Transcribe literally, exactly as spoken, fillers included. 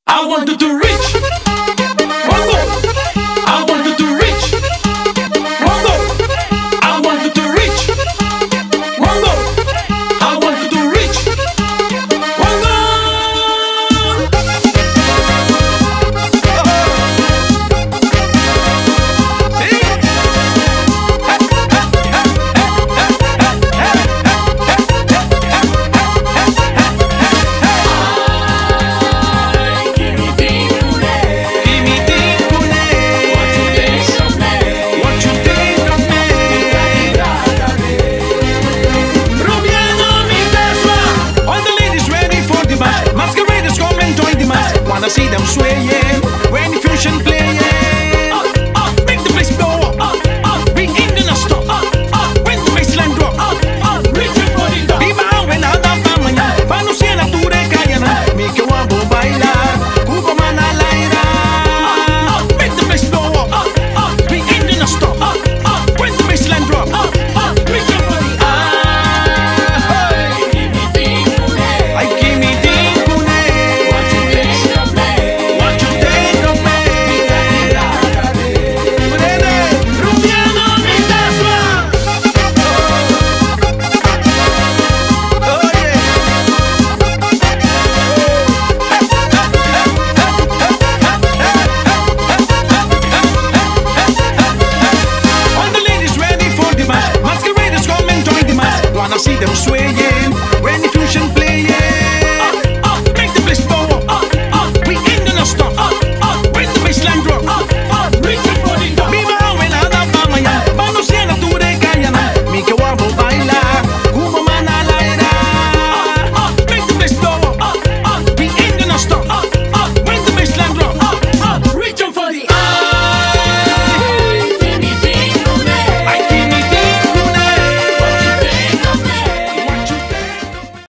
I wanted to reach. One go. I wanted to reach. One go. I wanted to reach. One go. I wanted to reach. One go. Wanna see them swaying when the fusion playing.